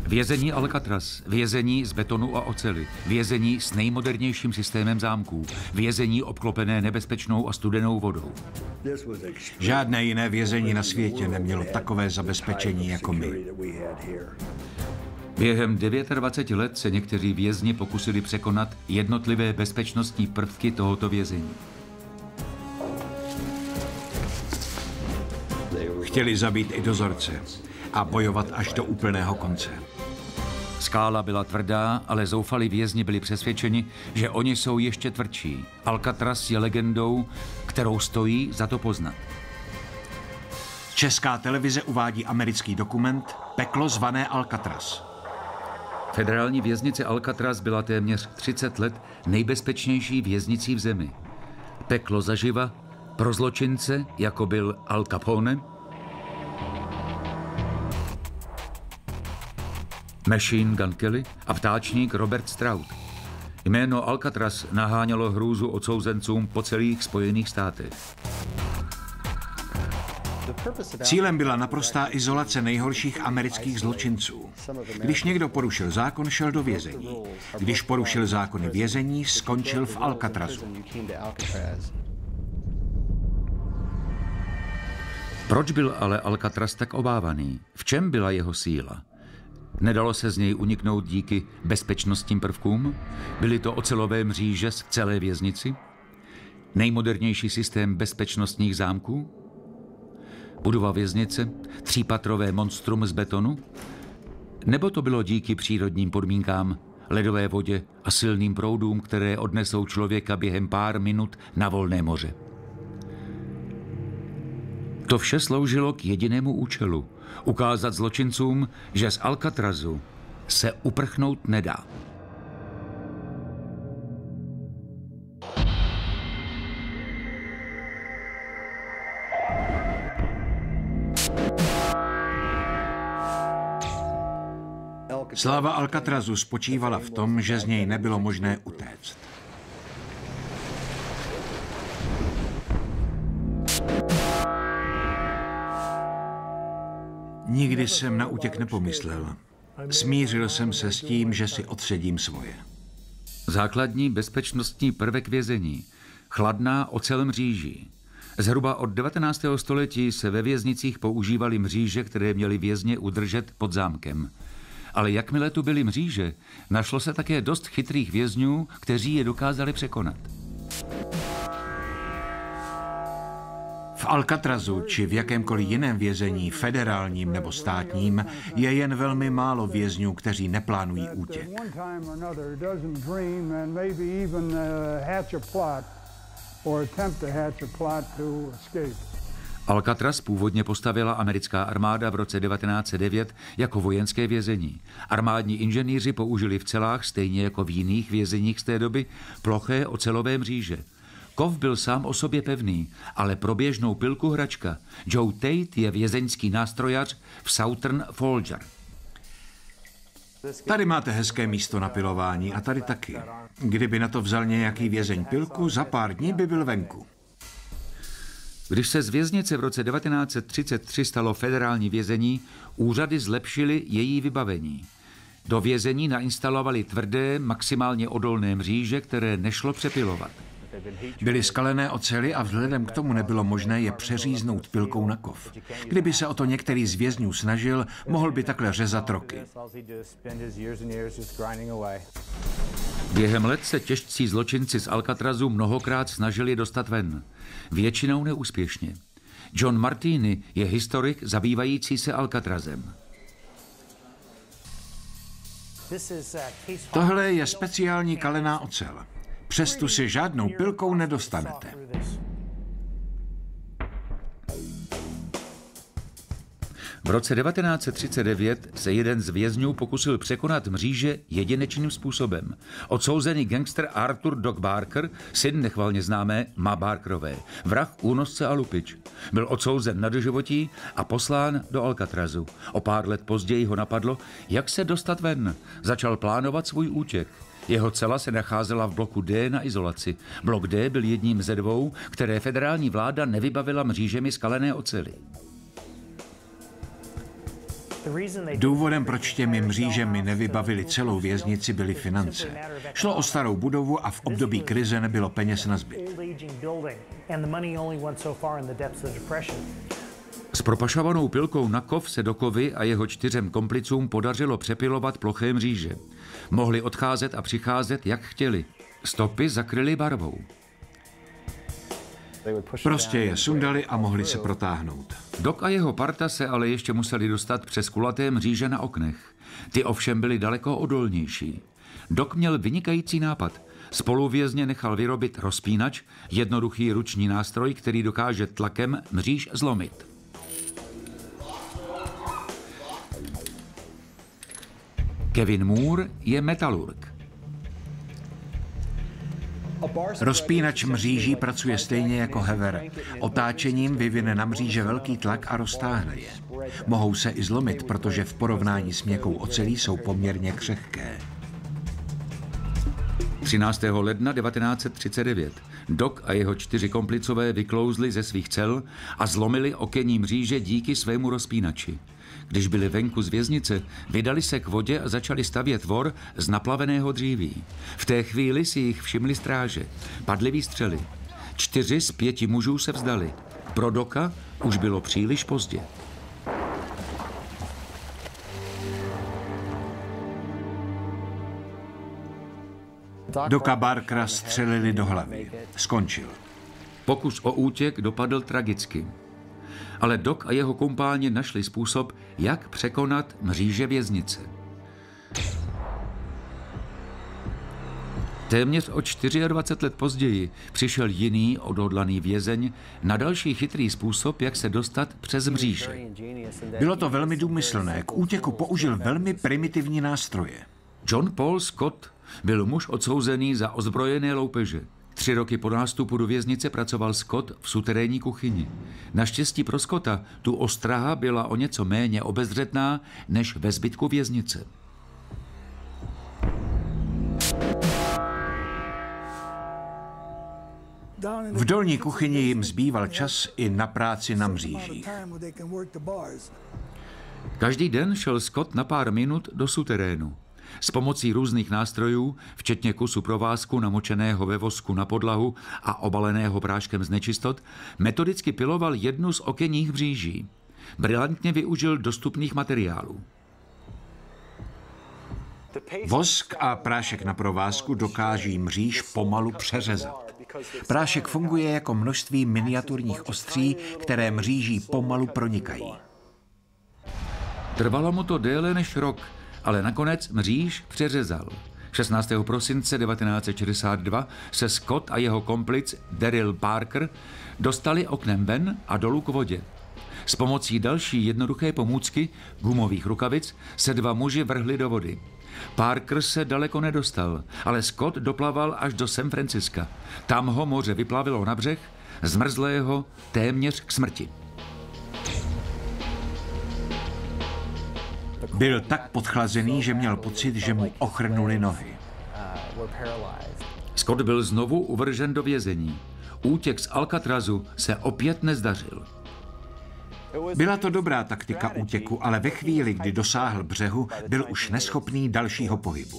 Vězení Alcatraz, vězení z betonu a oceli, vězení s nejmodernějším systémem zámků, vězení obklopené nebezpečnou a studenou vodou. Žádné jiné vězení na světě nemělo takové zabezpečení jako my. Během 29 let se někteří vězni pokusili překonat jednotlivé bezpečnostní prvky tohoto vězení. Chtěli zabít i dozorce a bojovat až do úplného konce. Skála byla tvrdá, ale zoufalí vězni byli přesvědčeni, že oni jsou ještě tvrdší. Alcatraz je legendou, kterou stojí za to poznat. Česká televize uvádí americký dokument Peklo zvané Alcatraz. Federální věznice Alcatraz byla téměř 30 let nejbezpečnější věznicí v zemi. Peklo zaživa pro zločince, jako byl Al Capone, Machine Gun Kelly a ptáčník Robert Stroud. Jméno Alcatraz nahánělo hrůzu odsouzencům po celých Spojených státech. Cílem byla naprostá izolace nejhorších amerických zločinců. Když někdo porušil zákon, šel do vězení. Když porušil zákony vězení, skončil v Alcatrazu. Proč byl ale Alcatraz tak obávaný? V čem byla jeho síla? Nedalo se z něj uniknout díky bezpečnostním prvkům? Byly to ocelové mříže z celé věznici? Nejmodernější systém bezpečnostních zámků? Budova věznice? Třípatrové monstrum z betonu? Nebo to bylo díky přírodním podmínkám, ledové vodě a silným proudům, které odnesou člověka během pár minut na volné moře? To vše sloužilo k jedinému účelu. Ukázat zločincům, že z Alcatrazu se uprchnout nedá. Sláva Alcatrazu spočívala v tom, že z něj nebylo možné utéct. Nikdy jsem na útěk nepomyslel. Smířil jsem se s tím, že si odsedím svoje. Základní bezpečnostní prvek vězení. Chladná ocel mříží. Zhruba od 19. století se ve věznicích používaly mříže, které měly vězně udržet pod zámkem. Ale jakmile tu byly mříže, našlo se také dost chytrých vězňů, kteří je dokázali překonat. V Alcatrazu či v jakémkoliv jiném vězení, federálním nebo státním, je jen velmi málo vězňů, kteří neplánují útěk. Alcatraz původně postavila americká armáda v roce 1909 jako vojenské vězení. Armádní inženýři použili v celách, stejně jako v jiných vězeních z té doby, ploché ocelové mříže. Kov byl sám o sobě pevný, ale pro běžnou pilku hračka. Joe Tate je vězeňský nástrojař v Southern Folger. Tady máte hezké místo na pilování a tady taky. Kdyby na to vzal nějaký vězeň pilku, za pár dní by byl venku. Když se z věznice v roce 1933 stalo federální vězení, úřady zlepšily její vybavení. Do vězení nainstalovali tvrdé, maximálně odolné mříže, které nešlo přepilovat. Byly skalené ocely a vzhledem k tomu nebylo možné je přeříznout pilkou na kov. Kdyby se o to některý z vězňů snažil, mohl by takhle řezat roky. Během let se těžcí zločinci z Alcatrazu mnohokrát snažili dostat ven. Většinou neúspěšně. John Martini je historik zabývající se Alcatrazem. Tohle je speciální kalená ocel. Přes tu si žádnou pilkou nedostanete. V roce 1939 se jeden z vězňů pokusil překonat mříže jedinečným způsobem. Odsouzený gangster Arthur Doc Barker, syn nechvalně známé Ma Barkerové, vrah, únosce a lupič. Byl odsouzen na doživotí a poslán do Alcatrazu. O pár let později ho napadlo, jak se dostat ven. Začal plánovat svůj útěk. Jeho cela se nacházela v bloku D na izolaci. Blok D byl jedním ze dvou, které federální vláda nevybavila mřížemi skalené oceli. Důvodem, proč těmi mřížemi nevybavili celou věznici, byly finance. Šlo o starou budovu a v období krize nebylo peněz na zbyt. S propašovanou pilkou na kov se Dockovi a jeho 4 komplicům podařilo přepilovat ploché mříže. Mohli odcházet a přicházet, jak chtěli. Stopy zakryli barvou. Prostě je sundali a mohli se protáhnout. Doc a jeho parta se ale ještě museli dostat přes kulaté mříže na oknech. Ty ovšem byly daleko odolnější. Doc měl vynikající nápad. Spoluvězně nechal vyrobit rozpínač, jednoduchý ruční nástroj, který dokáže tlakem mříž zlomit. Kevin Moore je metalurg. Rozpínač mříží pracuje stejně jako hever. Otáčením vyvine na mříže velký tlak a roztáhne je. Mohou se i zlomit, protože v porovnání s měkkou ocelí jsou poměrně křehké. 13. ledna 1939 Doc a jeho 4 komplicové vyklouzli ze svých cel a zlomili okenní mříže díky svému rozpínači. Když byli venku z věznice, vydali se k vodě a začali stavět tvor z naplaveného dříví. V té chvíli si jich všimli stráže. Padly výstřely. 4 z 5 mužů se vzdali. Pro Doca už bylo příliš pozdě. Doca Barkera střelili do hlavy. Skončil. Pokus o útěk dopadl tragicky. Ale Doc a jeho kumpáni našli způsob, jak překonat mříže věznice. Téměř o 24 let později přišel jiný odhodlaný vězeň na další chytrý způsob, jak se dostat přes mříže. Bylo to velmi důmyslné. K útěku použil velmi primitivní nástroje. John Paul Scott byl muž odsouzený za ozbrojené loupeže. 3 roky po nástupu do věznice pracoval Scott v suterénní kuchyni. Naštěstí pro Scotta tu ostraha byla o něco méně obezřetná než ve zbytku věznice. V dolní kuchyni jim zbýval čas i na práci na mřížích. Každý den šel Scott na pár minut do suterénu. S pomocí různých nástrojů, včetně kusu provázku namočeného ve vosku na podlahu a obaleného práškem z nečistot, metodicky piloval jednu z okenních mříží. Brilantně využil dostupných materiálů. Vosk a prášek na provázku dokáží mříž pomalu přeřezat. Prášek funguje jako množství miniaturních ostří, které mříží pomalu pronikají. Trvalo mu to déle než rok, ale nakonec mříž přeřezal. 16. prosince 1962 se Scott a jeho komplic Daryl Parker dostali oknem ven a dolů k vodě. S pomocí další jednoduché pomůcky, gumových rukavic, se 2 muži vrhli do vody. Parker se daleko nedostal, ale Scott doplaval až do San Franciska. Tam ho moře vyplavilo na břeh, zmrzlého téměř k smrti. Byl tak podchlazený, že měl pocit, že mu ochrnuly nohy. Scott byl znovu uvržen do vězení. Útěk z Alcatrazu se opět nezdařil. Byla to dobrá taktika útěku, ale ve chvíli, kdy dosáhl břehu, byl už neschopný dalšího pohybu.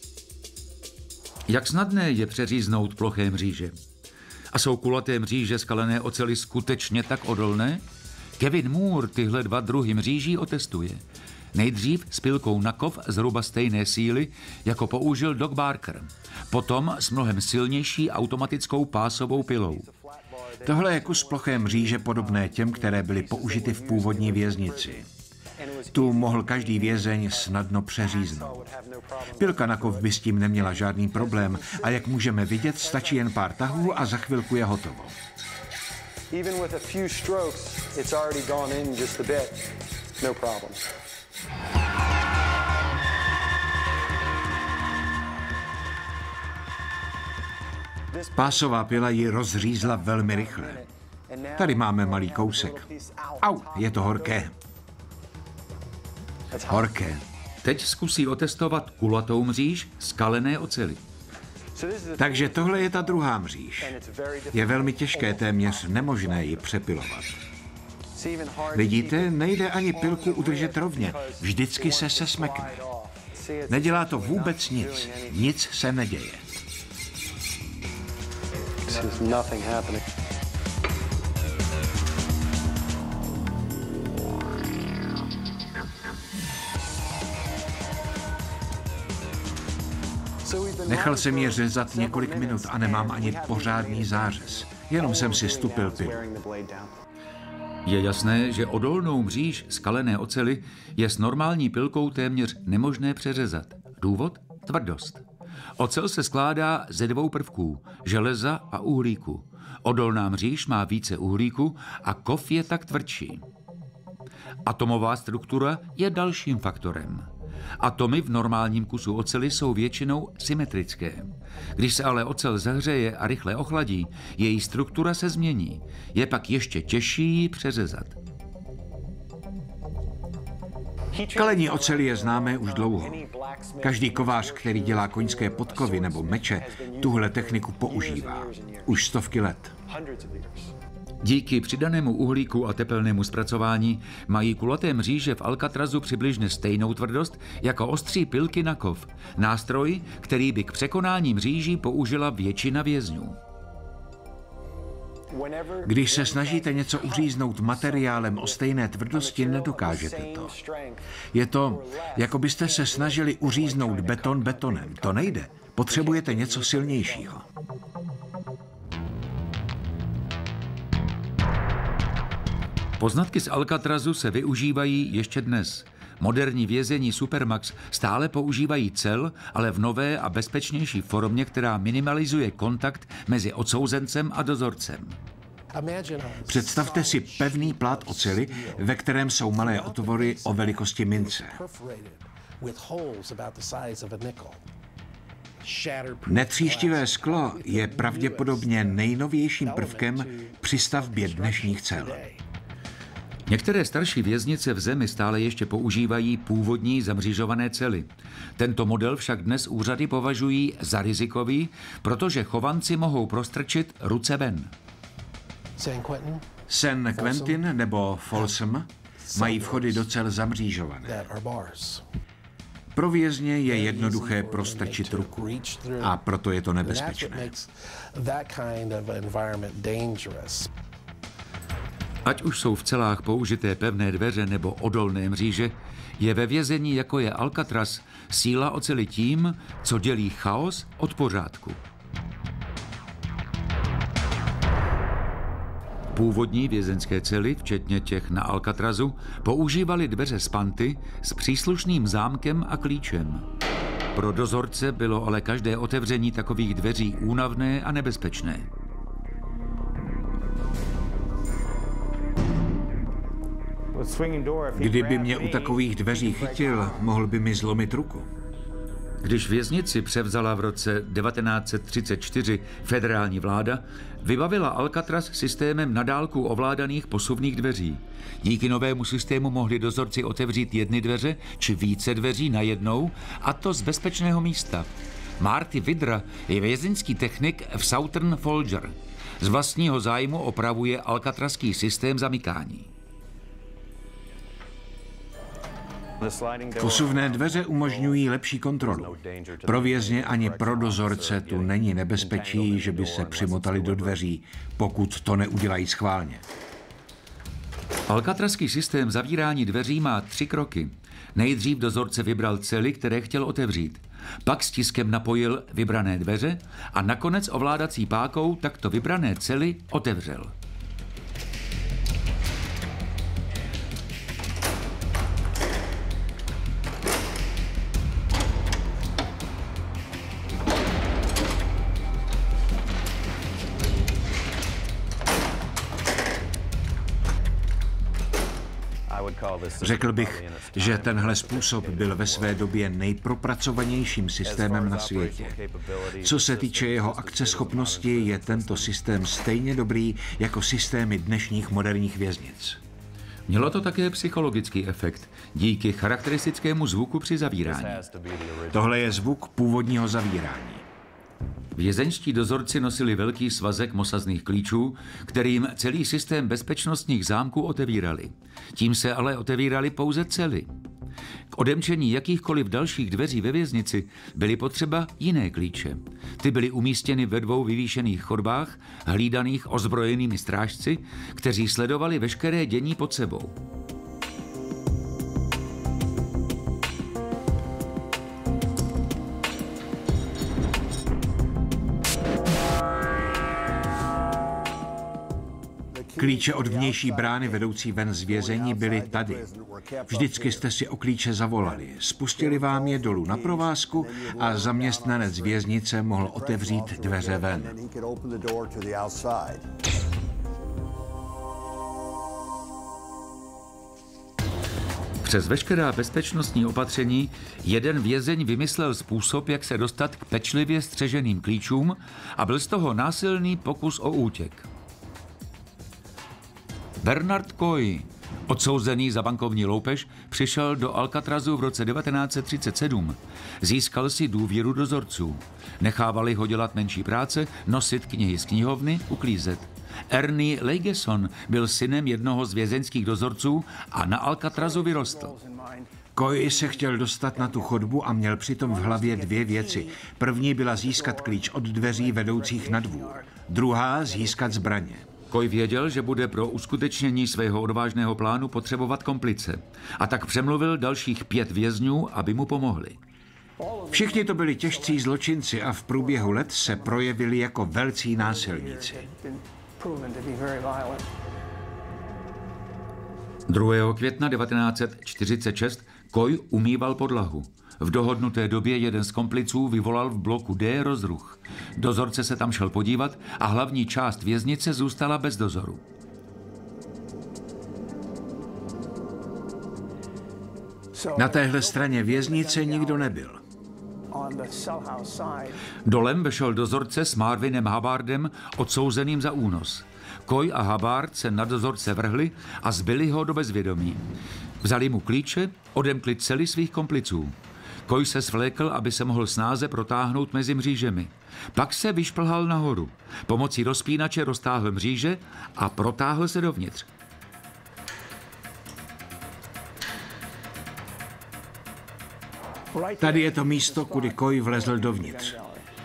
Jak snadné je přeříznout ploché mříže? A jsou kulaté mříže skalené oceli skutečně tak odolné? Kevin Moore tyhle 2 druhy mříží otestuje. Nejdřív s pilkou na kov zhruba stejné síly, jako použil Doc Barker. Potom s mnohem silnější automatickou pásovou pilou. Tohle je kus ploché mříže podobné těm, které byly použity v původní věznici. Tu mohl každý vězeň snadno přeříznout. Pilka na kov by s tím neměla žádný problém a jak můžeme vidět, stačí jen pár tahů a za chvilku je hotovo. Pásová pila ji rozřízla velmi rychle. Tady máme malý kousek. Au, je to horké. Horké. Teď zkusí otestovat kulatou mříž z kalené oceli. Takže tohle je ta druhá mříž. Je velmi těžké, téměř nemožné ji přepilovat. Vidíte, nejde ani pilku udržet rovně, vždycky se sesmekne. Nedělá to vůbec nic, nic se neděje. Nechal jsem je řezat několik minut a nemám ani pořádný zářez. Jenom jsem si stupil pilu. Je jasné, že odolnou mříž skalené oceli je s normální pilkou téměř nemožné přeřezat. Důvod? Tvrdost. Ocel se skládá ze dvou prvků, železa a uhlíku. Odolná mříž má více uhlíku a kov je tak tvrdší. Atomová struktura je dalším faktorem. Atomy v normálním kusu oceli jsou většinou symetrické. Když se ale ocel zahřeje a rychle ochladí, její struktura se změní. Je pak ještě těžší ji přeřezat. Kalení oceli je známé už dlouho. Každý kovář, který dělá koňské podkovy nebo meče, tuhle techniku používá. Už stovky let. Díky přidanému uhlíku a tepelnému zpracování mají kulaté mříže v Alcatrazu přibližně stejnou tvrdost jako ostří pilky na kov, nástroj, který by k překonání mříží použila většina vězňů. Když se snažíte něco uříznout materiálem o stejné tvrdosti, nedokážete to. Je to, jako byste se snažili uříznout beton betonem. To nejde. Potřebujete něco silnějšího. Poznatky z Alcatrazu se využívají ještě dnes. Moderní vězení Supermax stále používají cel, ale v nové a bezpečnější formě, která minimalizuje kontakt mezi odsouzencem a dozorcem. Představte si pevný plát oceli, ve kterém jsou malé otvory o velikosti mince. Netříštivé sklo je pravděpodobně nejnovějším prvkem při stavbě dnešních cel. Některé starší věznice v zemi stále ještě používají původní zamřížované cely. Tento model však dnes úřady považují za rizikový, protože chovanci mohou prostrčit ruce ven. San Quentin nebo Folsom mají vchody do cel zamřížované. Pro vězně je jednoduché prostrčit ruku a proto je to nebezpečné. Ať už jsou v celách použité pevné dveře nebo odolné mříže, je ve vězení, jako je Alcatraz, síla oceli tím, co dělí chaos od pořádku. Původní vězeňské cely, včetně těch na Alcatrazu, používaly dveře z panty s příslušným zámkem a klíčem. Pro dozorce bylo ale každé otevření takových dveří únavné a nebezpečné. Kdyby mě u takových dveří chytil, mohl by mi zlomit ruku. Když věznici převzala v roce 1934 federální vláda, vybavila Alcatraz systémem na dálku ovládaných posuvných dveří. Díky novému systému mohli dozorci otevřít jedny dveře či více dveří najednou, a to z bezpečného místa. Marty Vidra je vězeňský technik v Southern Folger. Z vlastního zájmu opravuje alcatrazský systém zamykání. Posuvné dveře umožňují lepší kontrolu. Pro vězně ani pro dozorce tu není nebezpečí, že by se přimotali do dveří, pokud to neudělají schválně. Alcatrazský systém zavírání dveří má 3 kroky. Nejdřív dozorce vybral cely, které chtěl otevřít. Pak stiskem napojil vybrané dveře a nakonec ovládací pákou takto vybrané cely otevřel. Řekl bych, že tenhle způsob byl ve své době nejpropracovanějším systémem na světě. Co se týče jeho akceschopnosti, je tento systém stejně dobrý jako systémy dnešních moderních věznic. Mělo to také psychologický efekt díky charakteristickému zvuku při zavírání. Tohle je zvuk původního zavírání. Vězeňští dozorci nosili velký svazek mosazných klíčů, kterým celý systém bezpečnostních zámků otevírali. Tím se ale otevírali pouze cely. K odemčení jakýchkoliv dalších dveří ve věznici byly potřeba jiné klíče. Ty byly umístěny ve 2 vyvýšených chodbách, hlídaných ozbrojenými strážci, kteří sledovali veškeré dění pod sebou. Klíče od vnější brány vedoucí ven z vězení byly tady. Vždycky jste si o klíče zavolali, spustili vám je dolů na provázku a zaměstnanec věznice mohl otevřít dveře ven. Přes veškerá bezpečnostní opatření jeden vězeň vymyslel způsob, jak se dostat k pečlivě střeženým klíčům a byl z toho násilný pokus o útěk. Bernard Coy, odsouzený za bankovní loupež, přišel do Alcatrazu v roce 1937. Získal si důvěru dozorců. Nechávali ho dělat menší práce, nosit knihy z knihovny, uklízet. Ernie Leigeson byl synem jednoho z vězeňských dozorců a na Alcatrazu vyrostl. Coy se chtěl dostat na tu chodbu a měl přitom v hlavě 2 věci. První byla získat klíč od dveří vedoucích na dvůr. Druhá získat zbraně. Coy věděl, že bude pro uskutečnění svého odvážného plánu potřebovat komplice. A tak přemluvil dalších 5 vězňů, aby mu pomohli. Všichni to byli těžcí zločinci a v průběhu let se projevili jako velcí násilníci. 2. května 1946 Coy umýval podlahu. V dohodnuté době jeden z kompliců vyvolal v bloku D rozruch. Dozorce se tam šel podívat a hlavní část věznice zůstala bez dozoru. Na téhle straně věznice nikdo nebyl. Dolem vešel dozorce s Marvinem Hubbardem, odsouzeným za únos. Coy a Hubbard se na dozorce vrhli a zbyli ho do bezvědomí. Vzali mu klíče, odemkli cely svých kompliců. Coy se svlékl, aby se mohl snáze protáhnout mezi mřížemi. Pak se vyšplhal nahoru. Pomocí rozpínače roztáhl mříže a protáhl se dovnitř. Tady je to místo, kudy Coy vlezl dovnitř.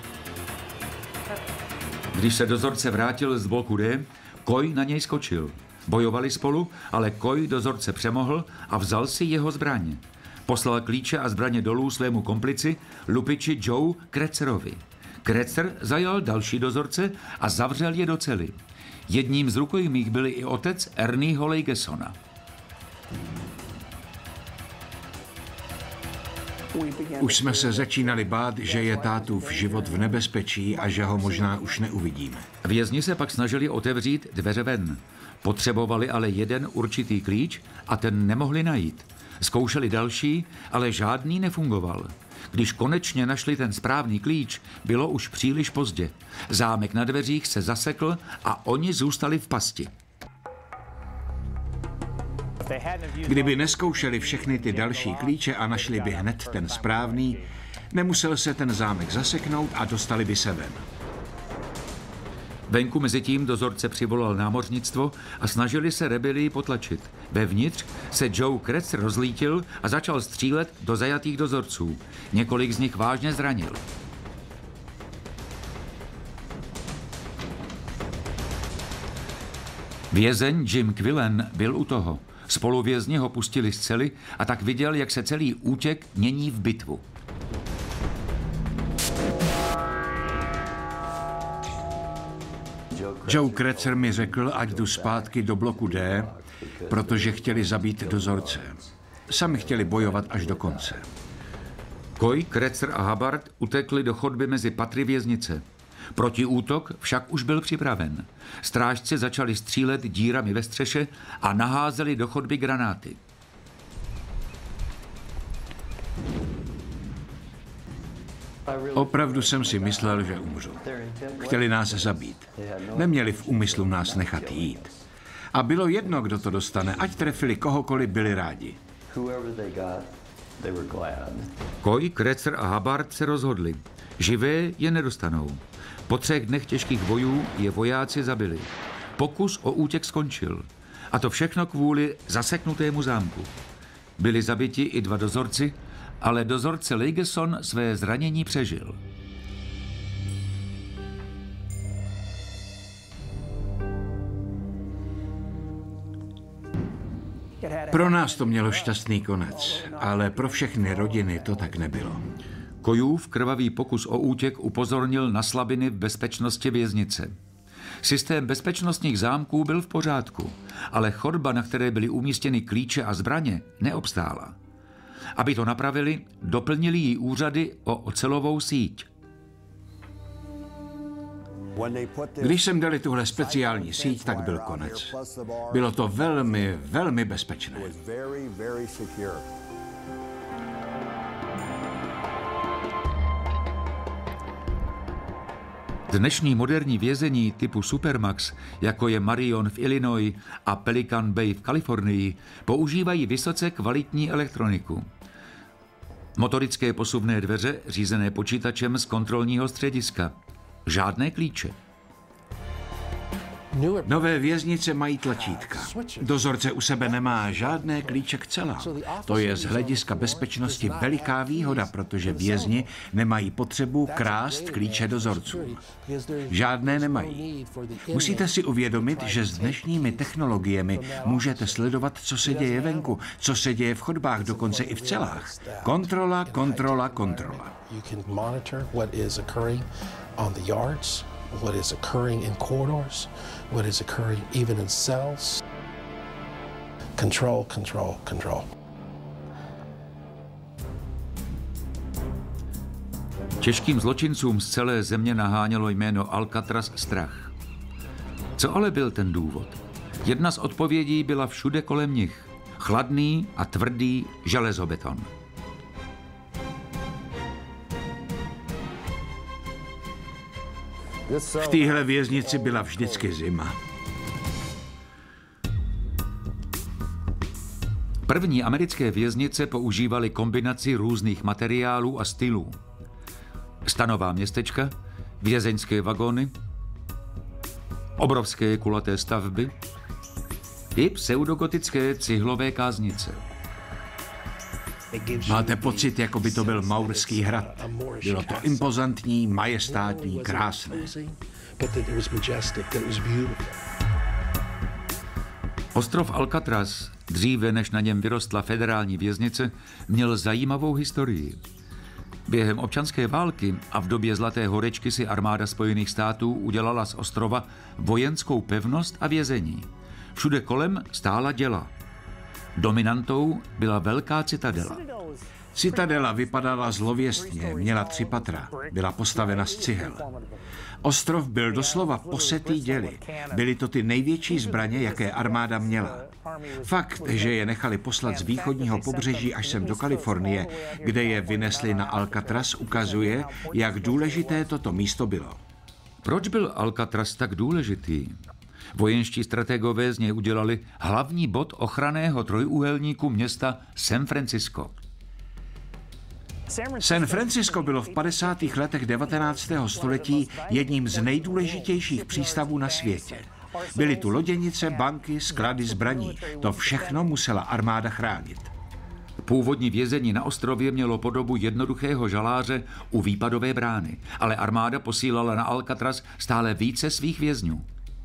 Když se dozorce vrátil z bloku D, Coy na něj skočil. Bojovali spolu, ale Coy dozorce přemohl a vzal si jeho zbraň. Poslal klíče a zbraně dolů svému komplici, lupiči Joe Kretzerovi. Kretzer zajal další dozorce a zavřel je do cely. Jedním z rukojmích byl i otec Ernieho Leigesona. Už jsme se začínali bát, že je tátův život v nebezpečí a že ho možná už neuvidíme. Vězni se pak snažili otevřít dveře ven. Potřebovali ale jeden určitý klíč a ten nemohli najít. Zkoušeli další, ale žádný nefungoval. Když konečně našli ten správný klíč, bylo už příliš pozdě. Zámek na dveřích se zasekl a oni zůstali v pasti. Kdyby neskoušeli všechny ty další klíče a našli by hned ten správný, nemusel se ten zámek zaseknout a dostali by se ven. Venku mezitím dozorce přivolal námořnictvo a snažili se rebelii potlačit. Vevnitř se Joe Kretzer rozlítil a začal střílet do zajatých dozorců. Několik z nich vážně zranil. Vězeň Jim Quillen byl u toho. Spoluvězni ho pustili z cely a tak viděl, jak se celý útěk mění v bitvu. Joe Kretzer mi řekl, ať jdu zpátky do bloku D, protože chtěli zabít dozorce. Sami chtěli bojovat až do konce. Coy, Kretzer a Hubbard utekli do chodby mezi patry věznice. Protiútok však už byl připraven. Strážci začali střílet dírami ve střeše a naházeli do chodby granáty. Opravdu jsem si myslel, že umřu. Chtěli nás zabít. Neměli v úmyslu nás nechat jít. A bylo jedno, kdo to dostane, ať trefili kohokoliv, byli rádi. Coy, Kretzer a Hubbard se rozhodli. Živé je nedostanou. Po 3 dnech těžkých bojů je vojáci zabili. Pokus o útěk skončil. A to všechno kvůli zaseknutému zámku. Byli zabiti i 2 dozorci, ale dozorce Lageson své zranění přežil. Pro nás to mělo šťastný konec, ale pro všechny rodiny to tak nebylo. Kojův krvavý pokus o útěk upozornil na slabiny v bezpečnosti věznice. Systém bezpečnostních zámků byl v pořádku, ale chodba, na které byly umístěny klíče a zbraně, neobstála. Aby to napravili, doplnili jí úřady o ocelovou síť. Když sem dali tuhle speciální síť, tak byl konec. Bylo to velmi, velmi bezpečné. Dnešní moderní vězení typu Supermax, jako je Marion v Illinois a Pelican Bay v Kalifornii, používají vysoce kvalitní elektroniku. Motorické posuvné dveře řízené počítačem z kontrolního střediska. Žádné klíče. Nové věznice mají tlačítka. Dozorce u sebe nemá žádné klíče k celám. To je z hlediska bezpečnosti veliká výhoda, protože vězni nemají potřebu krást klíče dozorcům. Žádné nemají. Musíte si uvědomit, že s dnešními technologiemi můžete sledovat, co se děje venku, co se děje v chodbách, dokonce i v celách. Kontrola, kontrola, kontrola. What is occurring in corridors, what is occurring even in cells. Control, control, control. Těžkým zločincům z celé země nahánělo jméno Alcatraz strach. Co ale byl ten důvod? Jedna z odpovědí byla všude kolem nich. Chladný a tvrdý železobeton. V téhle věznici byla vždycky zima. První americké věznice používaly kombinaci různých materiálů a stylů. Stanová městečka, vězeňské vagóny, obrovské kulaté stavby i pseudogotické cihlové káznice. Máte pocit, jako by to byl Maurský hrad. Bylo to impozantní, majestátní, krásné. Ostrov Alcatraz, dříve než na něm vyrostla federální věznice, měl zajímavou historii. Během občanské války a v době Zlaté horečky si armáda Spojených států udělala z ostrova vojenskou pevnost a vězení. Všude kolem stála děla. Dominantou byla velká citadela. Citadela vypadala zlověstně, měla 3 patra, byla postavena z cihel. Ostrov byl doslova posetý děly. Byly to ty největší zbraně, jaké armáda měla. Fakt, že je nechali poslat z východního pobřeží až sem do Kalifornie, kde je vynesli na Alcatraz, ukazuje, jak důležité toto místo bylo. Proč byl Alcatraz tak důležitý? Vojenští strategové z něj udělali hlavní bod ochranného trojúhelníku města San Francisco. San Francisco bylo v 50. letech 19. století jedním z nejdůležitějších přístavů na světě. Byly tu loděnice, banky, sklady zbraní. To všechno musela armáda chránit. Původní vězení na ostrově mělo podobu jednoduchého žaláře u výpadové brány, ale armáda posílala na Alcatraz stále více svých vězňů.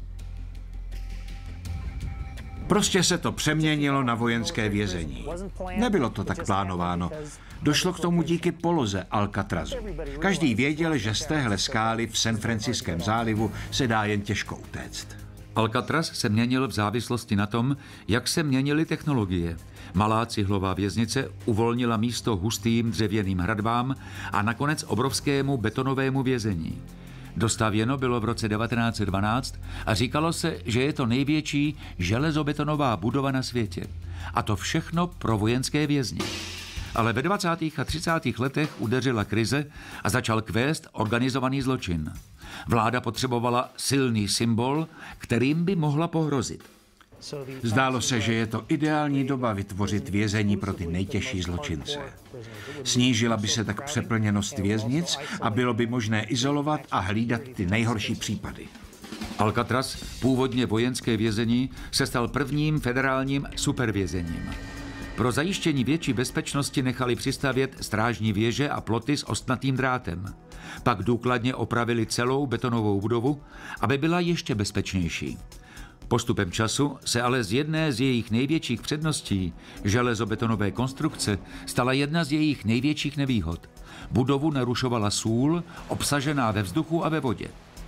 Prostě se to přeměnilo na vojenské vězení. Nebylo to tak plánováno. Došlo k tomu díky poloze Alcatrazu. Každý věděl, že z téhle skály v San Franciském zálivu se dá jen těžko utéct. Alcatraz se měnil v závislosti na tom, jak se měnily technologie. Malá cihlová věznice uvolnila místo hustým dřevěným hradbám a nakonec obrovskému betonovému vězení. Dostavěno bylo v roce 1912 a říkalo se, že je to největší železobetonová budova na světě. A to všechno pro vojenské vězně. Ale ve 20. a 30. letech udeřila krize a začal kvést organizovaný zločin. Vláda potřebovala silný symbol, kterým by mohla pohrozit. Zdálo se, že je to ideální doba vytvořit vězení pro ty nejtěžší zločince. Snížila by se tak přeplněnost věznic a bylo by možné izolovat a hlídat ty nejhorší případy. Alcatraz, původně vojenské vězení, se stal prvním federálním supervězením. Pro zajištění větší bezpečnosti nechali přistavět strážní věže a ploty s ostnatým drátem. Pak důkladně opravili celou betonovou budovu, aby byla ještě bezpečnější. Postupem času se ale z jedné z jejich největších předností, železobetonové konstrukce, stala jedna z jejich největších nevýhod. Budovu narušovala sůl, obsažená ve vzduchu a ve vodě.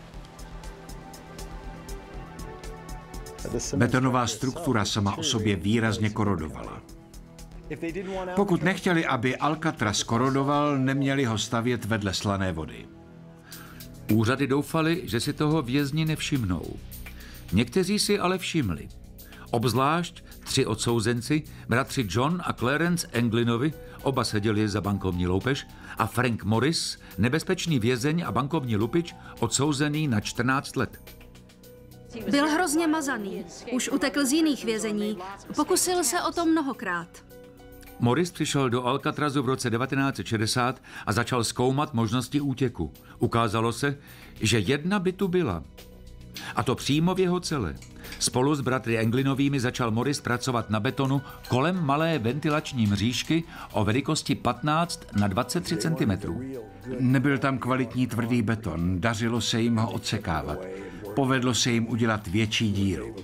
Betonová struktura sama o sobě výrazně korodovala. Pokud nechtěli, aby Alcatraz korodoval, neměli ho stavět vedle slané vody. Úřady doufali, že si toho vězni nevšimnou. Někteří si ale všimli. Obzvlášť 3 odsouzenci, bratři John a Clarence Anglinovi, oba seděli za bankovní loupež, a Frank Morris, nebezpečný vězeň a bankovní lupič, odsouzený na 14 let. Byl hrozně mazaný, už utekl z jiných vězení, pokusil se o to mnohokrát. Morris přišel do Alcatrazu v roce 1960 a začal zkoumat možnosti útěku. Ukázalo se, že jedna by tu byla. A to přímo v jeho cele. Spolu s bratry Anglinovými začal Morris pracovat na betonu kolem malé ventilační mřížky o velikosti 15 na 23 cm. Nebyl tam kvalitní tvrdý beton, dařilo se jim ho odsekávat. Povedlo se jim udělat větší díru.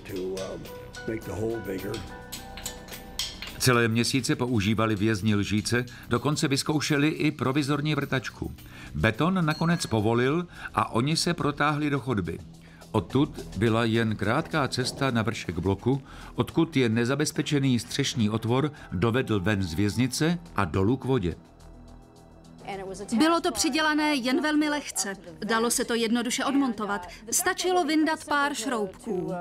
Celé měsíce používali vězni lžíce, dokonce vyzkoušeli i provizorní vrtačku. Beton nakonec povolil a oni se protáhli do chodby. Odtud byla jen krátká cesta na vršek bloku, odkud je nezabezpečený střešní otvor dovedl ven z věznice a dolů k vodě. Bylo to přidělané jen velmi lehce. Dalo se to jednoduše odmontovat. Stačilo vyndat pár šroubků.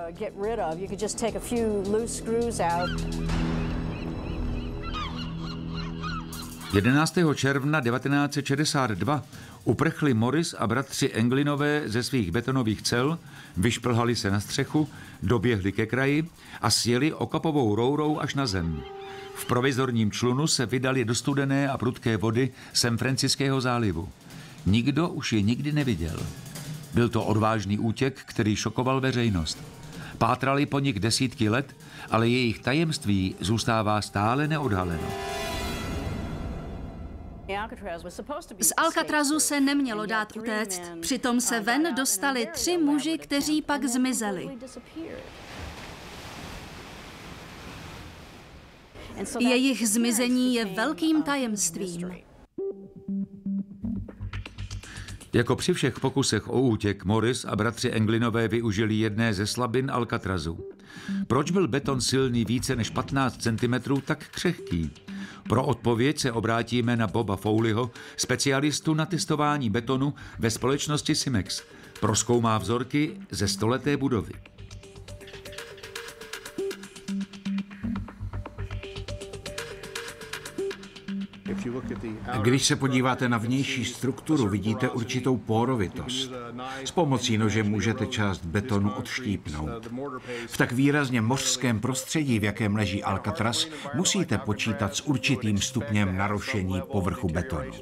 11. června 1962 uprchli Morris a bratři Anglinové ze svých betonových cel, vyšplhali se na střechu, doběhli ke kraji a sjeli okapovou rourou až na zem. V provizorním člunu se vydali do studené a prudké vody San Francisského zálivu. Nikdo už je nikdy neviděl. Byl to odvážný útěk, který šokoval veřejnost. Pátrali po nich desítky let, ale jejich tajemství zůstává stále neodhaleno. Z Alcatrazu se nemělo dát utéct, přitom se ven dostali 3 muži, kteří pak zmizeli. Jejich zmizení je velkým tajemstvím. Jako při všech pokusech o útěk Morris a bratři Anglinové využili jedné ze slabin Alcatrazu. Proč byl beton silný více než 15 cm tak křehký? Pro odpověď se obrátíme na Boba Foleyho, specialistu na testování betonu ve společnosti Cimex. Prozkoumá vzorky ze stoleté budovy. Když se podíváte na vnější strukturu, vidíte určitou porovitost. S pomocí nože můžete část betonu odštípnout. V tak výrazně mořském prostředí, v jakém leží Alcatraz, musíte počítat s určitým stupněm narušení povrchu betonu.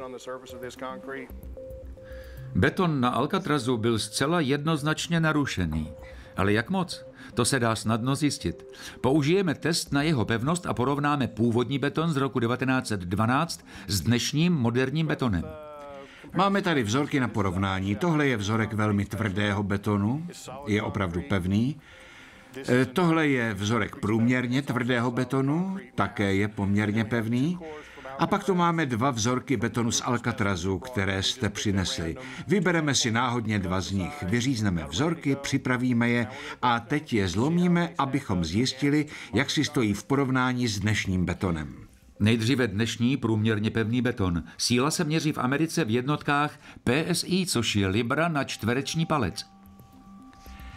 Beton na Alcatrazu byl zcela jednoznačně narušený. Ale jak moc? To se dá snadno zjistit. Použijeme test na jeho pevnost a porovnáme původní beton z roku 1912 s dnešním moderním betonem. Máme tady vzorky na porovnání. Tohle je vzorek velmi tvrdého betonu, je opravdu pevný. Tohle je vzorek průměrně tvrdého betonu, také je poměrně pevný. A pak tu máme 2 vzorky betonu z Alcatrazu, které jste přinesli. Vybereme si náhodně 2 z nich, vyřízneme vzorky, připravíme je a teď je zlomíme, abychom zjistili, jak si stojí v porovnání s dnešním betonem. Nejdříve dnešní průměrně pevný beton. Síla se měří v Americe v jednotkách PSI, což je libra na čtvereční palec.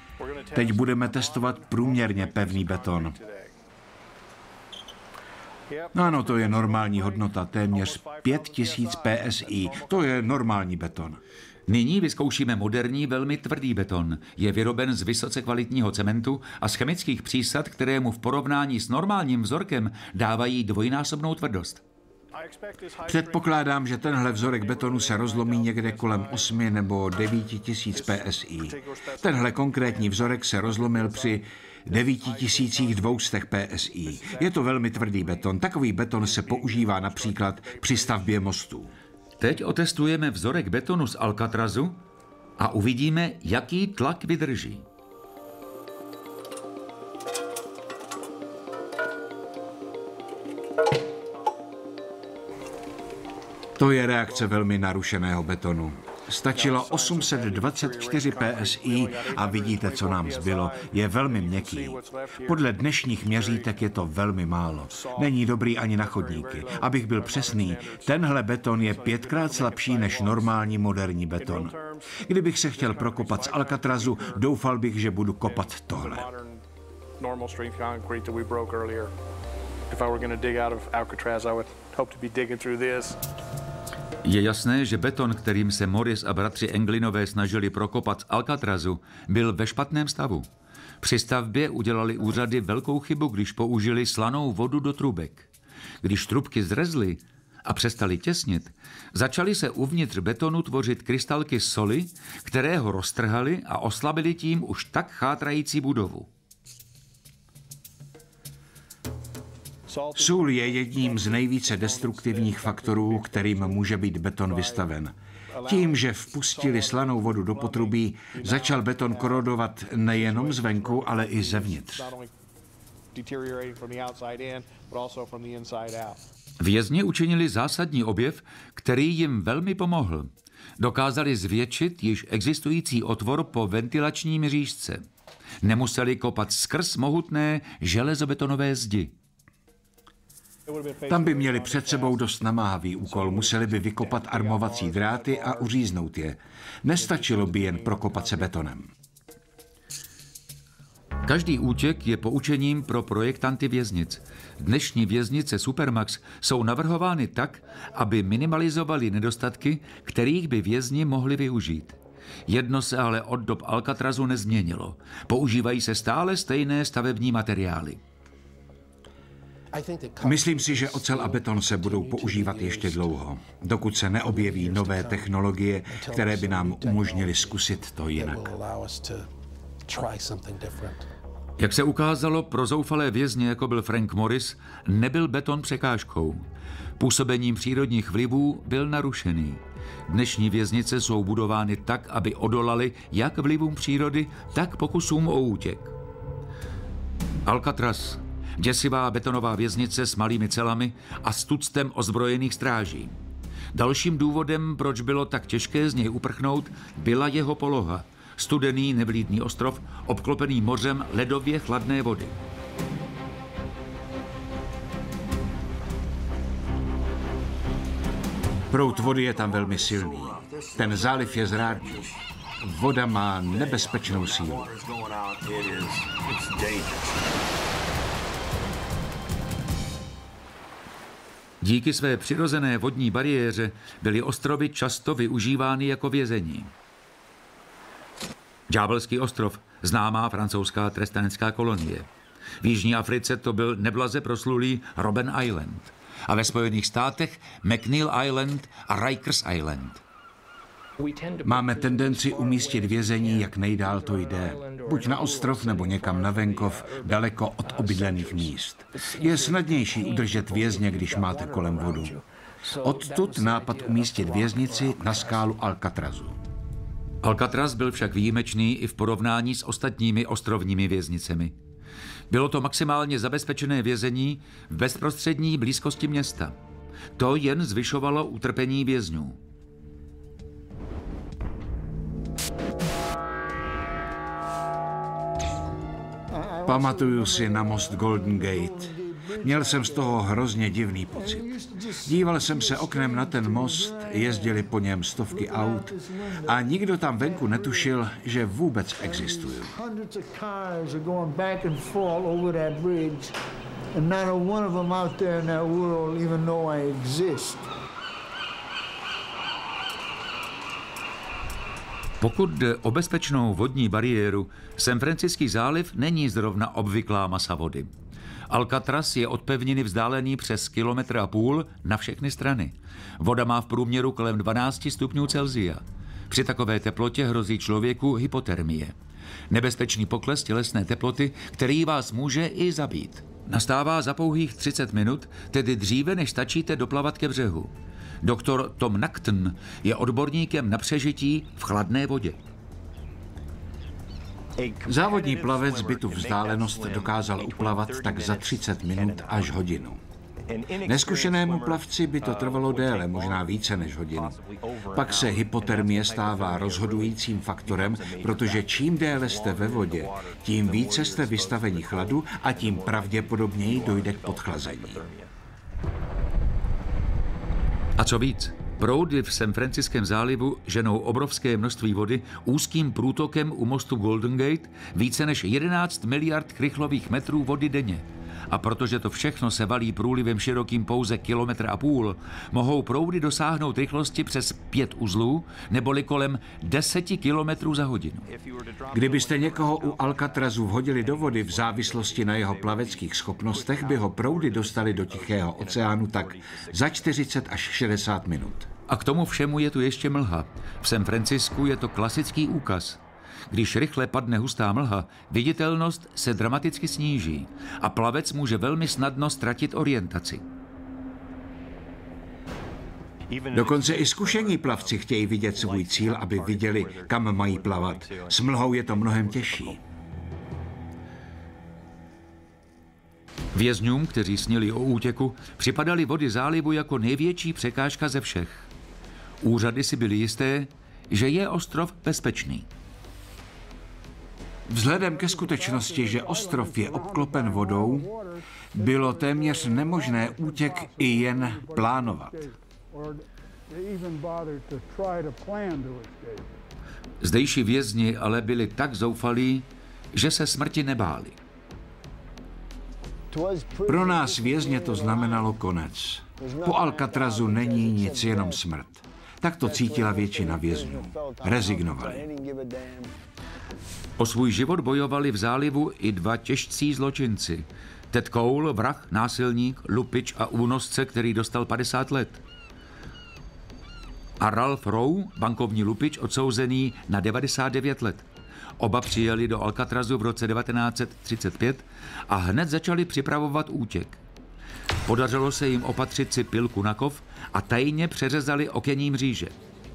Teď budeme testovat průměrně pevný beton. Ano, to je normální hodnota, téměř 5000 PSI. To je normální beton. Nyní vyzkoušíme moderní, velmi tvrdý beton. Je vyroben z vysoce kvalitního cementu a z chemických přísad, které mu v porovnání s normálním vzorkem dávají dvojnásobnou tvrdost. Předpokládám, že tenhle vzorek betonu se rozlomí někde kolem 8 nebo 9 tisíc PSI. Tenhle konkrétní vzorek se rozlomil při 9200 PSI. Je to velmi tvrdý beton. Takový beton se používá například při stavbě mostů. Teď otestujeme vzorek betonu z Alcatrazu a uvidíme, jaký tlak vydrží. To je reakce velmi narušeného betonu. Stačilo 824 PSI a vidíte, co nám zbylo. Je velmi měkký. Podle dnešních měřítek je to velmi málo. Není dobrý ani na chodníky. Abych byl přesný, tenhle beton je 5krát slabší než normální moderní beton. Kdybych se chtěl prokopat z Alcatrazu, doufal bych, že budu kopat tohle. Je jasné, že beton, kterým se Morris a bratři Englinové snažili prokopat z Alcatrazu, byl ve špatném stavu. Při stavbě udělali úřady velkou chybu, když použili slanou vodu do trubek. Když trubky zrezly a přestali těsnit, začaly se uvnitř betonu tvořit krystalky soli, které ho roztrhaly a oslabily tím už tak chátrající budovu. Sůl je jedním z nejvíce destruktivních faktorů, kterým může být beton vystaven. Tím, že vpustili slanou vodu do potrubí, začal beton korodovat nejenom zvenku, ale i zevnitř. Vězni učinili zásadní objev, který jim velmi pomohl. Dokázali zvětšit již existující otvor po ventilační mřížce. Nemuseli kopat skrz mohutné železobetonové zdi. Tam by měli před sebou dost namáhavý úkol, museli by vykopat armovací dráty a uříznout je. Nestačilo by jen prokopat se betonem. Každý útěk je poučením pro projektanty věznic. Dnešní věznice Supermax jsou navrhovány tak, aby minimalizovaly nedostatky, kterých by vězni mohli využít. Jedno se ale od dob Alcatrazu nezměnilo. Používají se stále stejné stavební materiály. Myslím si, že ocel a beton se budou používat ještě dlouho, dokud se neobjeví nové technologie, které by nám umožnily zkusit to jinak. Jak se ukázalo, pro zoufalé vězně, jako byl Frank Morris, nebyl beton překážkou. Působením přírodních vlivů byl narušený. Dnešní věznice jsou budovány tak, aby odolaly jak vlivům přírody, tak pokusům o útěk. Alcatraz, děsivá betonová věznice s malými celami a s tuctem ozbrojených stráží. Dalším důvodem, proč bylo tak těžké z něj uprchnout, byla jeho poloha. Studený, nevlídný ostrov, obklopený mořem ledově chladné vody. Proud vody je tam velmi silný. Ten záliv je zrádný. Voda má nebezpečnou sílu. Díky své přirozené vodní bariéře byly ostrovy často využívány jako vězení. Ďábelský ostrov, známá francouzská trestanecká kolonie. V Jižní Africe to byl neblaze proslulý Robben Island a ve Spojených státech McNeil Island a Rikers Island. Máme tendenci umístit vězení, jak nejdál to jde. Buď na ostrov, nebo někam na venkov, daleko od obydlených míst. Je snadnější udržet vězně, když máte kolem vodu. Odtud nápad umístit věznici na skálu Alcatrazu. Alcatraz byl však výjimečný i v porovnání s ostatními ostrovními věznicemi. Bylo to maximálně zabezpečené vězení v bezprostřední blízkosti města. To jen zvyšovalo utrpení vězňů. Pamatuju si na most Golden Gate. Měl jsem z toho hrozně divný pocit. Díval jsem se oknem na ten most, jezdili po něm stovky aut a nikdo tam venku netušil, že vůbec existují. And not a one of them out there in that world even know I exist. Pokud jde o bezpečnou vodní bariéru, San Franciscký záliv není zrovna obvyklá masa vody. Alcatraz je od pevniny vzdálený přes 1,5 kilometra na všechny strany. Voda má v průměru kolem 12 stupňů Celsia. Při takové teplotě hrozí člověku hypotermie. Nebezpečný pokles tělesné teploty, který vás může i zabít. Nastává za pouhých 30 minut, tedy dříve, než stačíte doplavat ke břehu. Doktor Tom Nacton je odborníkem na přežití v chladné vodě. Závodní plavec by tu vzdálenost dokázal uplavat tak za 30 minut až hodinu. Nezkušenému plavci by to trvalo déle, možná více než hodinu. Pak se hypotermie stává rozhodujícím faktorem, protože čím déle jste ve vodě, tím více jste vystaveni chladu a tím pravděpodobněji dojde k podchlazení. A co víc, proudy v San Francisckém zálivu ženou obrovské množství vody úzkým průtokem u mostu Golden Gate více než 11 miliard krychlových metrů vody denně. A protože to všechno se valí průlivem širokým pouze 1,5 kilometra, mohou proudy dosáhnout rychlosti přes 5 uzlů, neboli kolem 10 kilometrů za hodinu. Kdybyste někoho u Alcatrazu vhodili do vody v závislosti na jeho plaveckých schopnostech, by ho proudy dostali do Tichého oceánu tak za 40 až 60 minut. A k tomu všemu je tu ještě mlha. V San Francisku je to klasický úkaz. Když rychle padne hustá mlha, viditelnost se dramaticky sníží a plavec může velmi snadno ztratit orientaci. Dokonce i zkušení plavci chtějí vidět svůj cíl, aby viděli, kam mají plavat. S mlhou je to mnohem těžší. Vězňům, kteří snili o útěku, připadaly vody zálivu jako největší překážka ze všech. Úřady si byly jisté, že je ostrov bezpečný. Vzhledem ke skutečnosti, že ostrov je obklopen vodou, bylo téměř nemožné útěk i jen plánovat. Zdejší vězni ale byli tak zoufalí, že se smrti nebáli. Pro nás vězně to znamenalo konec. Po Alcatrazu není nic, jenom smrt. Tak to cítila většina vězňů. Rezignovali. O svůj život bojovali v zálivu i 2 těžcí zločinci. Ted Cole, vrah, násilník, lupič a únosce, který dostal 50 let. A Ralph Rowe, bankovní lupič, odsouzený na 99 let. Oba přijeli do Alcatrazu v roce 1935 a hned začali připravovat útěk. Podařilo se jim opatřit si pilku na kov a tajně přeřezali okenní mříže.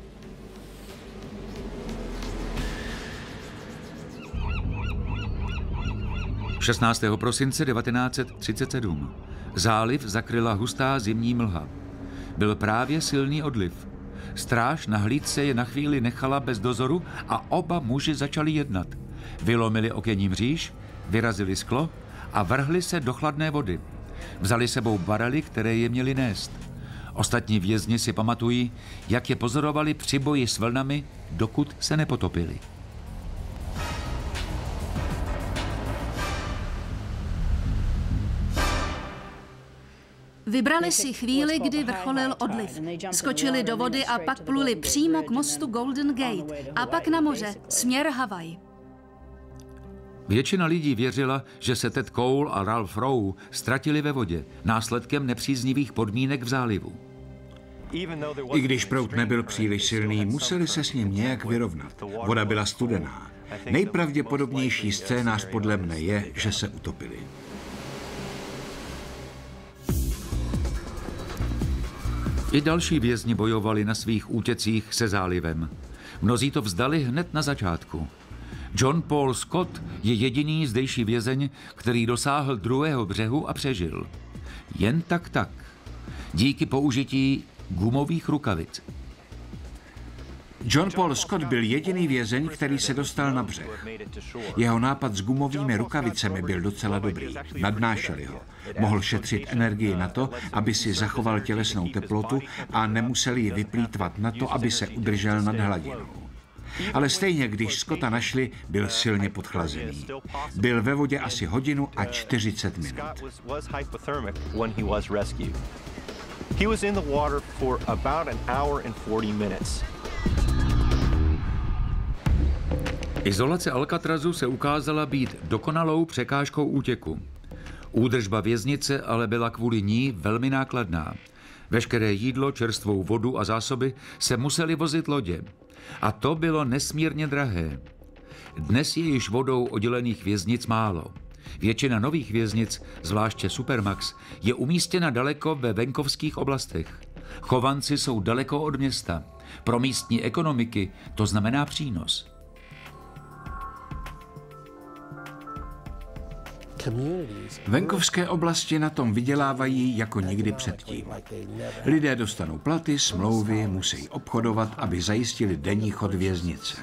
– 16. prosince 1937. Záliv zakryla hustá zimní mlha. Byl právě silný odliv. Stráž na hlídce je na chvíli nechala bez dozoru a oba muži začali jednat. Vylomili okenní mříž, vyrazili sklo a vrhli se do chladné vody. Vzali sebou barely, které je měli nést. Ostatní vězni si pamatují, jak je pozorovali při boji s vlnami, dokud se nepotopili. Vybrali si chvíli, kdy vrcholil odliv. Skočili do vody a pak pluli přímo k mostu Golden Gate a pak na moře, směr Havaj. Většina lidí věřila, že se Ted Cole a Ralph Rowe ztratili ve vodě následkem nepříznivých podmínek v zálivu. I když proud nebyl příliš silný, museli se s ním nějak vyrovnat. Voda byla studená. Nejpravděpodobnější scénář podle mne je, že se utopili. I další vězni bojovali na svých útěcích se zálivem. Mnozí to vzdali hned na začátku. John Paul Scott je jediný zdejší vězeň, který dosáhl druhého břehu a přežil. Jen tak. Díky použití gumových rukavic. John Paul Scott byl jediný vězeň, který se dostal na břeh. Jeho nápad s gumovými rukavicemi byl docela dobrý. Nadnášeli ho. Mohl šetřit energii na to, aby si zachoval tělesnou teplotu a nemusel ji vyplýtvat na to, aby se udržel nad hladinou. Ale stejně, když Scotta našli, byl silně podchlazený. Byl ve vodě asi hodinu a 40 minut. He was in the water for about an hour and 40 minutes. Izolace Alcatrazu se ukázala být dokonalou překážkou útěku. Údržba věznice ale byla kvůli ní velmi nákladná. Veškeré jídlo, čerstvou vodu a zásoby se musely vozit lodě. A to bylo nesmírně drahé. Dnes je již vodou oddělených věznic málo. Většina nových věznic, zvláště Supermax, je umístěna daleko ve venkovských oblastech. Chovanci jsou daleko od města. Pro místní ekonomiky to znamená přínos. Venkovské oblasti na tom vydělávají jako nikdy předtím. Lidé dostanou platy, smlouvy, musí obchodovat, aby zajistili denní chod věznice.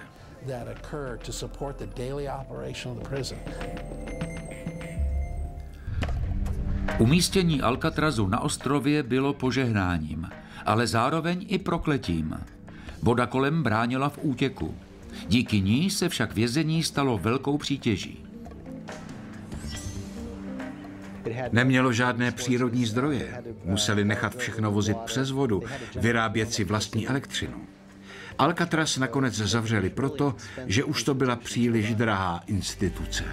Umístění Alcatrazu na ostrově bylo požehnáním, ale zároveň i prokletím. Voda kolem bránila v útěku. Díky ní se však vězení stalo velkou přítěží. Nemělo žádné přírodní zdroje. Museli nechat všechno vozit přes vodu, vyrábět si vlastní elektřinu. Alcatraz nakonec zavřeli proto, že už to byla příliš drahá instituce.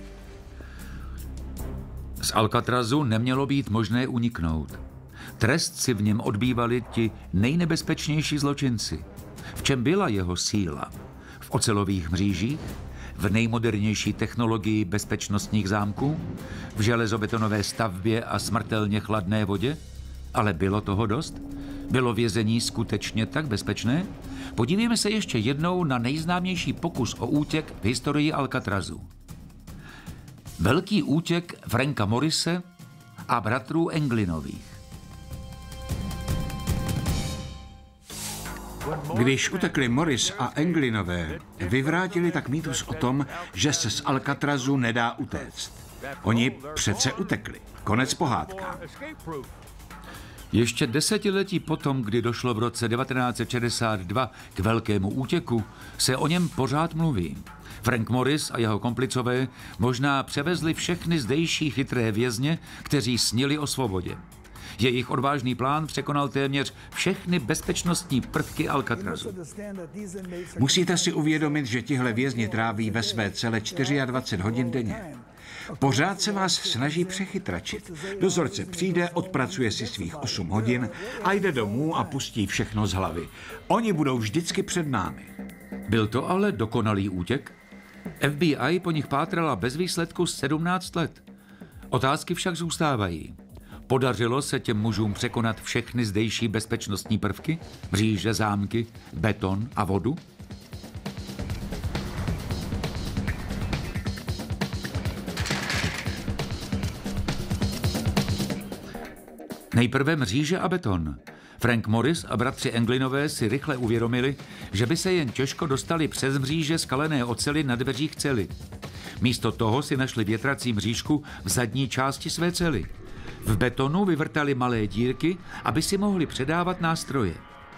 Z Alcatrazu nemělo být možné uniknout. Trest si v něm odbývali ti nejnebezpečnější zločinci. V čem byla jeho síla? V ocelových mřížích? V nejmodernější technologii bezpečnostních zámků? V železobetonové stavbě a smrtelně chladné vodě? Ale bylo toho dost? Bylo vězení skutečně tak bezpečné? Podívejme se ještě jednou na nejznámější pokus o útěk v historii Alcatrazu. Velký útěk Franka Morrise a bratrů Englynových. Když utekli Morris a Englynové, vyvrátili tak mýtus o tom, že se z Alcatrazu nedá utéct. Oni přece utekli. Konec pohádka. Ještě desetiletí potom, kdy došlo v roce 1962 k velkému útěku, se o něm pořád mluví. Frank Morris a jeho komplicové možná převezli všechny zdejší chytré vězně, kteří snili o svobodě. Jejich odvážný plán překonal téměř všechny bezpečnostní prvky Alcatrazu. Musíte si uvědomit, že tihle vězni tráví ve své cele 24 hodin denně. Pořád se vás snaží přechytračit. Dozorce přijde, odpracuje si svých 8 hodin a jde domů a pustí všechno z hlavy. Oni budou vždycky před námi. Byl to ale dokonalý útěk? FBI po nich pátrala bez výsledku 17 let. Otázky však zůstávají. Podařilo se těm mužům překonat všechny zdejší bezpečnostní prvky? Mříže, zámky, beton a vodu? Nejprve mříže a beton. Frank Morris a bratři Englynové si rychle uvědomili, že by se jen těžko dostali přes mříže skalené oceli na dveřích cely. Místo toho si našli větrací mřížku v zadní části své cely. V betonu vyvrtali malé dírky, aby si mohli předávat nástroje.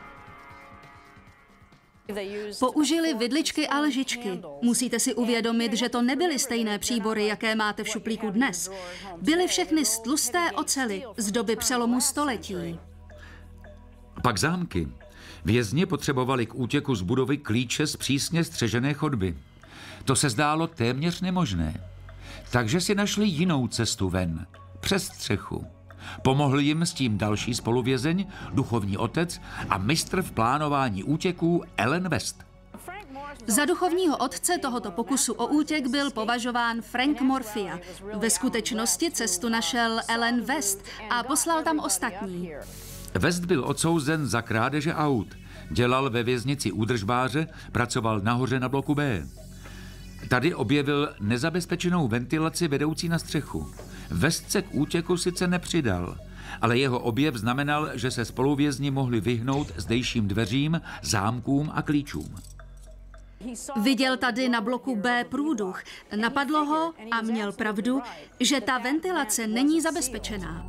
Použili vidličky a lžičky. Musíte si uvědomit, že to nebyly stejné příbory, jaké máte v šuplíku dnes. Byly všechny z tlusté oceli z doby přelomu století. Pak zámky. Vězni potřebovali k útěku z budovy klíče z přísně střežené chodby. To se zdálo téměř nemožné. Takže si našli jinou cestu ven. Přes střechu. Pomohl jim s tím další spoluvězeň, duchovní otec a mistr v plánování útěků Allen West. Za duchovního otce tohoto pokusu o útěk byl považován Frank Morphia. Ve skutečnosti cestu našel Allen West a poslal tam ostatní. West byl odsouzen za krádeže aut. Dělal ve věznici údržbáře, pracoval nahoře na bloku B. Tady objevil nezabezpečenou ventilaci vedoucí na střechu. West se k útěku sice nepřidal, ale jeho objev znamenal, že se spoluvězni mohli vyhnout zdejším dveřím, zámkům a klíčům. Viděl tady na bloku B průduch. Napadlo ho, a měl pravdu, že ta ventilace není zabezpečená.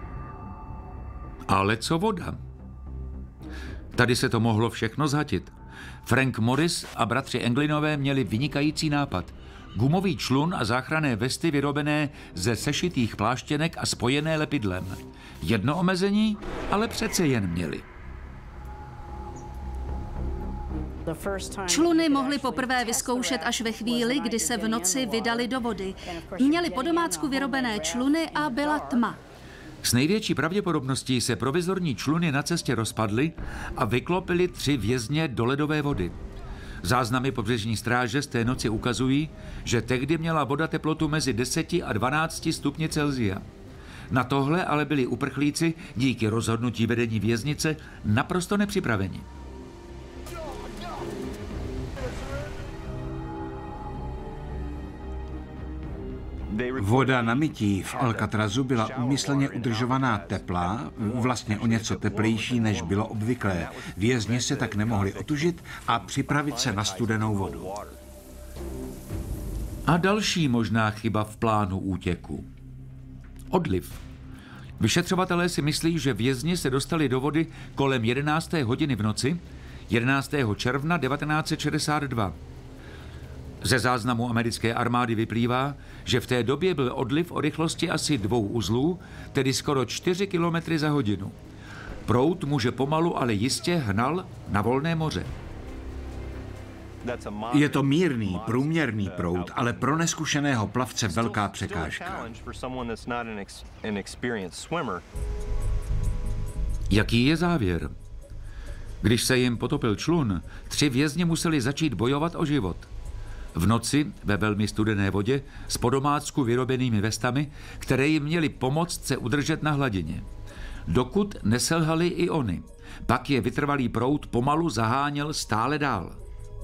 Ale co voda? Tady se to mohlo všechno zhatit. Frank Morris a bratři Englinové měli vynikající nápad. Gumový člun a záchranné vesty vyrobené ze sešitých pláštěnek a spojené lepidlem. Jedno omezení, ale přece jen měli. Čluny mohli poprvé vyzkoušet až ve chvíli, kdy se v noci vydali do vody. Měli po domácku vyrobené čluny a byla tma. S největší pravděpodobností se provizorní čluny na cestě rozpadly a vyklopili 3 vězně do ledové vody. Záznamy pobřežní stráže z té noci ukazují, že tehdy měla voda teplotu mezi 10 a 12 stupni Celsia. Na tohle ale byli uprchlíci díky rozhodnutí vedení věznice naprosto nepřipraveni. Voda na mytí v Alcatrazu byla úmyslně udržovaná teplá, vlastně o něco teplejší, než bylo obvyklé. Vězni se tak nemohli otužit a připravit se na studenou vodu. A další možná chyba v plánu útěku. Odliv. Vyšetřovatelé si myslí, že vězni se dostali do vody kolem 11. hodiny v noci 11. června 1962. Ze záznamu americké armády vyplývá, že v té době byl odliv o rychlosti asi 2 uzlů, tedy skoro 4 km za hodinu. Proud muže pomalu, ale jistě hnal na volné moře. Je to mírný, průměrný proud, ale pro neskušeného plavce velká překážka. Jaký je závěr? Když se jim potopil člun, 3 vězni museli začít bojovat o život. V noci ve velmi studené vodě s po domácku vyrobenými vestami, které jim měly pomoct se udržet na hladině. Dokud neselhali i oni, pak je vytrvalý proud pomalu zaháněl stále dál.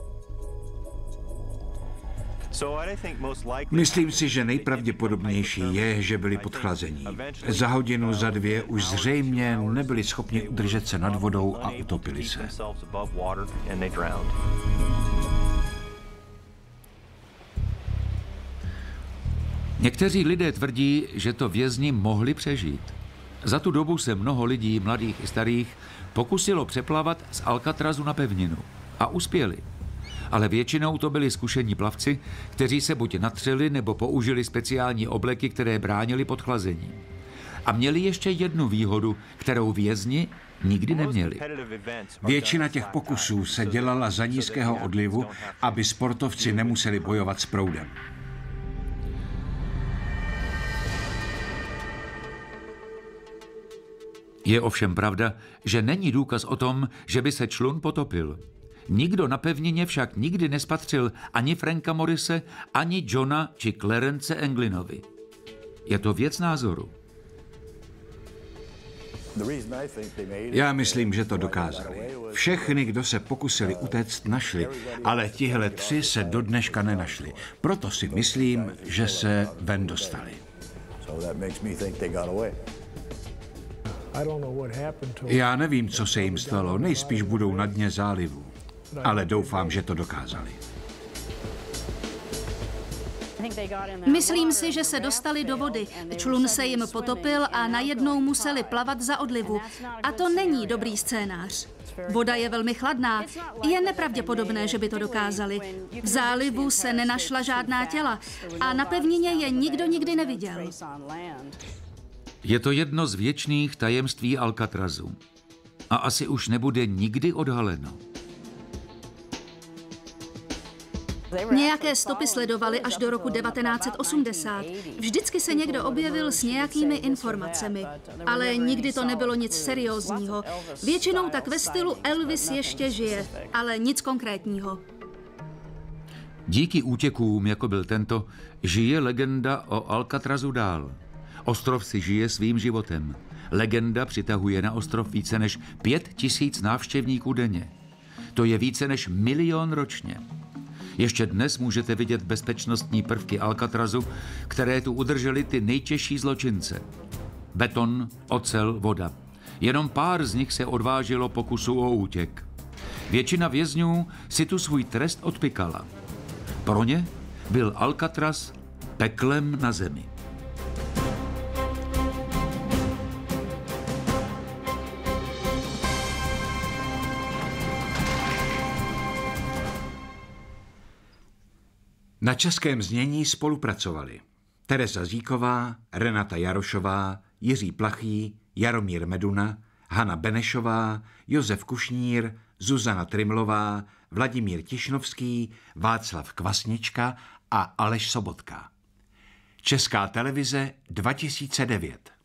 Myslím si, že nejpravděpodobnější je, že byli podchlazení. Za hodinu, za 2 už zřejmě nebyli schopni udržet se nad vodou a utopili se. Někteří lidé tvrdí, že to vězni mohli přežít. Za tu dobu se mnoho lidí, mladých i starých, pokusilo přeplavat z Alcatrazu na pevninu. A uspěli. Ale většinou to byli zkušení plavci, kteří se buď natřeli nebo použili speciální obleky, které bránili podchlazení. A měli ještě jednu výhodu, kterou vězni nikdy neměli. Většina těch pokusů se dělala za nízkého odlivu, aby sportovci nemuseli bojovat s proudem. Je ovšem pravda, že není důkaz o tom, že by se člun potopil. Nikdo na pevnině však nikdy nespatřil ani Franka Morrise, ani Johna či Clarence Englinovi. Je to věc názoru. Já myslím, že to dokázali. Všechny, kdo se pokusili utéct, našli, ale tihle 3 se do dneška nenašli. Proto si myslím, že se ven dostali. Já nevím, co se jim stalo, nejspíš budou na dně zálivu, ale doufám, že to dokázali. Myslím si, že se dostali do vody. Člun se jim potopil a najednou museli plavat za odlivu. A to není dobrý scénář. Voda je velmi chladná. Je nepravděpodobné, že by to dokázali. V zálivu se nenašla žádná těla a na pevnině je nikdo nikdy neviděl. Je to jedno z věčných tajemství Alcatrazu. A asi už nebude nikdy odhaleno. Nějaké stopy sledovali až do roku 1980. Vždycky se někdo objevil s nějakými informacemi, ale nikdy to nebylo nic seriózního. Většinou tak ve stylu Elvis ještě žije, ale nic konkrétního. Díky útěkům, jako byl tento, žije legenda o Alcatrazu dál. Ostrov si žije svým životem. Legenda přitahuje na ostrov více než 5 000 návštěvníků denně. To je více než 1 000 000 ročně. Ještě dnes můžete vidět bezpečnostní prvky Alcatrazu, které tu udržely ty nejtěžší zločince. Beton, ocel, voda. Jenom pár z nich se odvážilo pokusu o útěk. Většina vězňů si tu svůj trest odpykala. Pro ně byl Alcatraz peklem na zemi. Na českém znění spolupracovali Tereza Zíková, Renata Jarošová, Jiří Plachý, Jaromír Meduna, Hana Benešová, Josef Kušnír, Zuzana Trimlová, Vladimír Tišnovský, Václav Kvasnička a Aleš Sobotka. Česká televize 2009.